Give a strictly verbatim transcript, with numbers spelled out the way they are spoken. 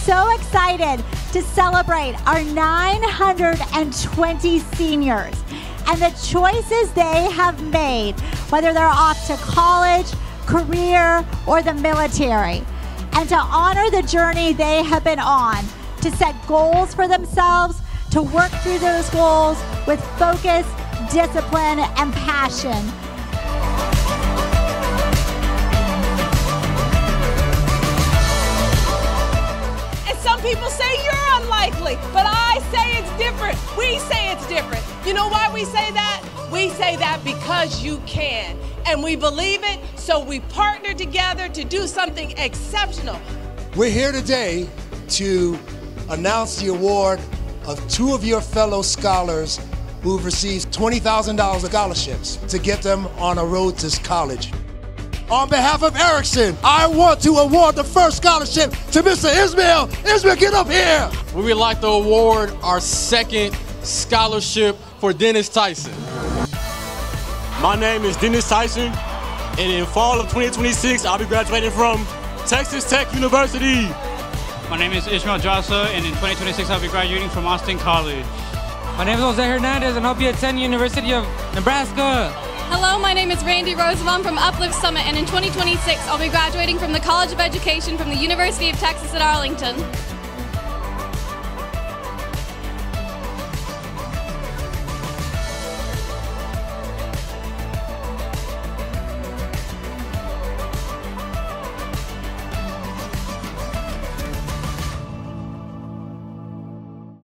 so excited to celebrate our nine hundred twenty seniors and the choices they have made, whether they're off to college, career, or the military, and to honor the journey they have been on, to set goals for themselves, to work through those goals with focus, discipline, and passion. And some people say you're unlikely, but I say it's different. We say it's different. You know why we say that? We say that because you can. And we believe it, so we partner together to do something exceptional. We're here today to announce the award of two of your fellow scholars who've received twenty thousand dollars of scholarships to get them on a road to college. On behalf of Erickson, I want to award the first scholarship to Mister Ismail. Ismail, get up here. We would like to award our second scholarship for Dennis Tyson. My name is Dennis Tyson, and in fall of twenty twenty-six, I'll be graduating from Texas Tech University. My name is Ishmael Jasa, and in twenty twenty-six, I'll be graduating from Austin College. My name is Jose Hernandez, and I'll be attending University of Nebraska. Hello, my name is Randy Roosevelt from Uplift Summit, and in twenty twenty-six, I'll be graduating from the College of Education from the University of Texas at Arlington.